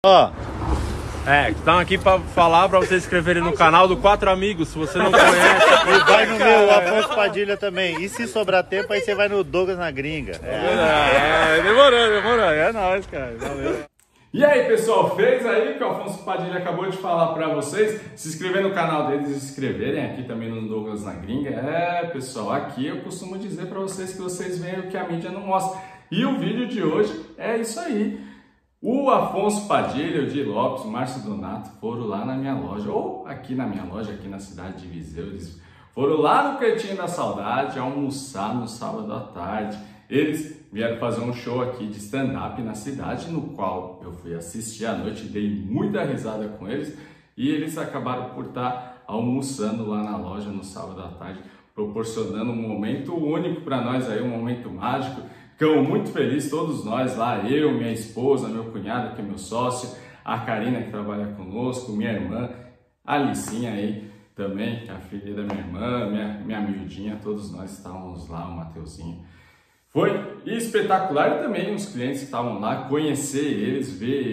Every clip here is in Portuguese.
Ó, estão aqui pra falar pra vocês se inscreverem no canal do Quatro Amigos, se você não conhece. E vai no meu, Afonso Padilha também. E se sobrar tempo, aí você vai no Douglas na Gringa. Demorou. É nóis, cara. Valeu. E aí, pessoal, fez aí que o Afonso Padilha acabou de falar pra vocês? Se inscrever no canal deles e se inscreverem aqui também no Douglas na Gringa. Pessoal, aqui eu costumo dizer pra vocês que vocês veem o que a mídia não mostra. E o vídeo de hoje é isso aí. O Afonso Padilha, o Di Lopes, o Márcio Donato foram lá na minha loja, ou aqui na minha loja, aqui na cidade de Viseu. Eles foram lá no Cantinho da Saudade almoçar no sábado à tarde. Eles vieram fazer um show aqui de stand-up na cidade, no qual eu fui assistir à noite, dei muita risada com eles, e eles acabaram por estar almoçando lá na loja no sábado à tarde, proporcionando um momento único para nós aí, um momento mágico. Ficamos muito felizes, todos nós lá, eu, minha esposa, meu cunhado, que é meu sócio, a Karina, que trabalha conosco, minha irmã, a Alicinha aí também, que é a filha da minha irmã, minha miudinha, todos nós estávamos lá, o Mateuzinho. Foi espetacular, e também os clientes que estavam lá, conhecer eles,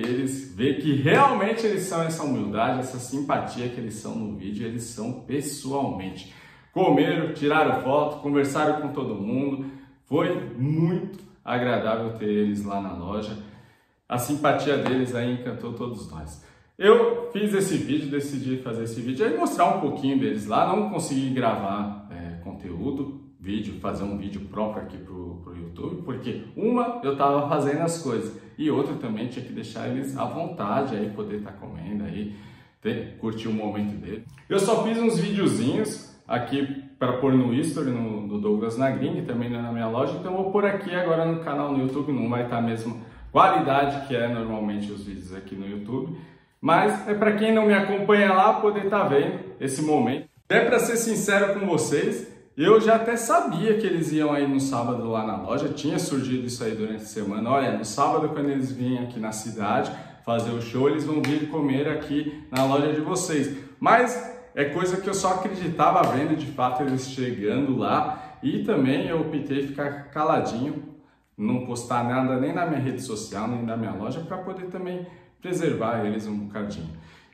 ver que realmente eles são essa humildade, essa simpatia que eles são no vídeo, eles são pessoalmente. Comeram, tiraram foto, conversaram com todo mundo, foi muito agradável ter eles lá na loja. A simpatia deles aí encantou todos nós. Eu fiz esse vídeo, decidi fazer esse vídeo e mostrar um pouquinho deles lá, não consegui gravar conteúdo, fazer um vídeo próprio aqui pro YouTube, porque eu tava fazendo as coisas e outra também tinha que deixar eles à vontade aí, poder estar comendo aí, curtir o momento dele. Eu só fiz uns videozinhos aqui para pôr no History, no Douglas na Gringa e também na minha loja, então eu vou pôr aqui agora no canal no YouTube, não vai estar a mesma qualidade que é normalmente os vídeos aqui no YouTube, mas é para quem não me acompanha lá poder estar vendo esse momento. É para ser sincero com vocês, eu já até sabia que eles iam aí no sábado lá na loja, tinha surgido isso aí durante a semana. Olha, no sábado quando eles vêm aqui na cidade fazer o show, eles vão vir comer aqui na loja de vocês. Mas é coisa que eu só acreditava vendo de fato eles chegando lá, e também eu optei ficar caladinho, não postar nada nem na minha rede social, nem na minha loja, para poder também preservar eles um bocadinho.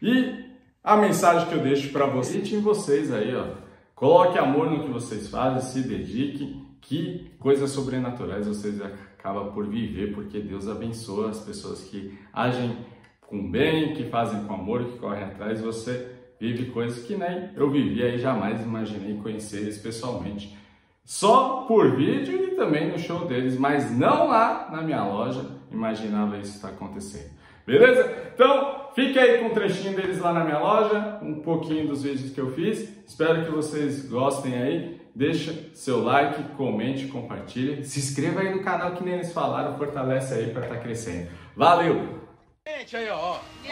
E a mensagem que eu deixo para vocês aí, ó. Coloque amor no que vocês fazem, se dediquem, que coisas sobrenaturais vocês acabam por viver, porque Deus abençoa as pessoas que agem com bem, que fazem com amor, que correm atrás. Você vive coisas que nem eu vivia e jamais imaginei conhecer eles pessoalmente. Só por vídeo e também no show deles, mas não lá na minha loja, imaginava isso estar acontecendo. Beleza? Então, fique aí com um trechinho deles lá na minha loja, um pouquinho dos vídeos que eu fiz. Espero que vocês gostem aí. Deixa seu like, comente, compartilhe. Se inscreva aí no canal que nem eles falaram, fortalece aí para estar crescendo. Valeu! Gente, aí, ó.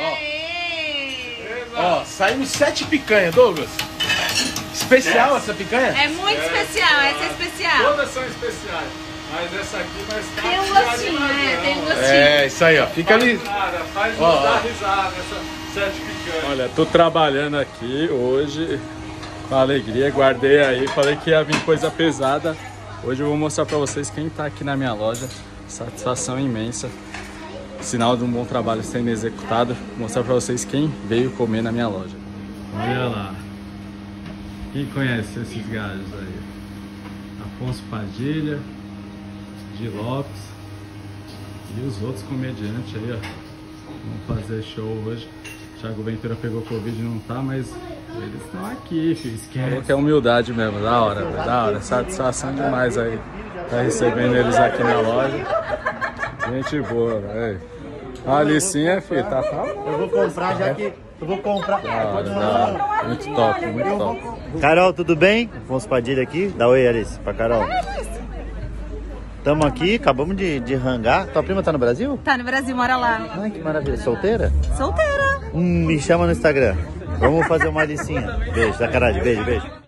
Ó, saímos 7 picanhas, Douglas. Especial essa picanha? É muito especial, essa é especial. Todas são especiais. Mas essa aqui vai estar... Tem um gostinho, né? Tem um gostinho. É, isso aí, ó. Fica ali. Faz nos dar risada, essa 7 picanhas. Olha, tô trabalhando aqui hoje com alegria. Guardei aí, falei que ia vir coisa pesada. Hoje eu vou mostrar pra vocês quem tá aqui na minha loja. Satisfação imensa. Sinal de um bom trabalho sendo executado. Vou mostrar pra vocês quem veio comer na minha loja. Olha lá. Quem conhece esses gajos aí? Afonso Padilha, Di Lopes e os outros comediantes aí, ó. Vamos fazer show hoje. Thiago Ventura pegou Covid e não tá, mas eles estão aqui, filho. Esquece. Que é humildade mesmo, da hora, velho. Da hora. Satisfação demais aí. Tá recebendo eles aqui na loja. Gente boa, velho. A Alicinha, filho, tá. Eu vou comprar já que... Eu vou comprar. Muito top, muito top. Carol, tudo bem? Afonso Padilha aqui. Dá oi, Alice, pra Carol. Tamo aqui, acabamos de rangar. Tua prima tá no Brasil? Tá no Brasil, mora lá. Ai, que maravilha. Solteira? Solteira. Me chama no Instagram. Vamos fazer uma Alicinha. Beijo, da caralho. Beijo, beijo.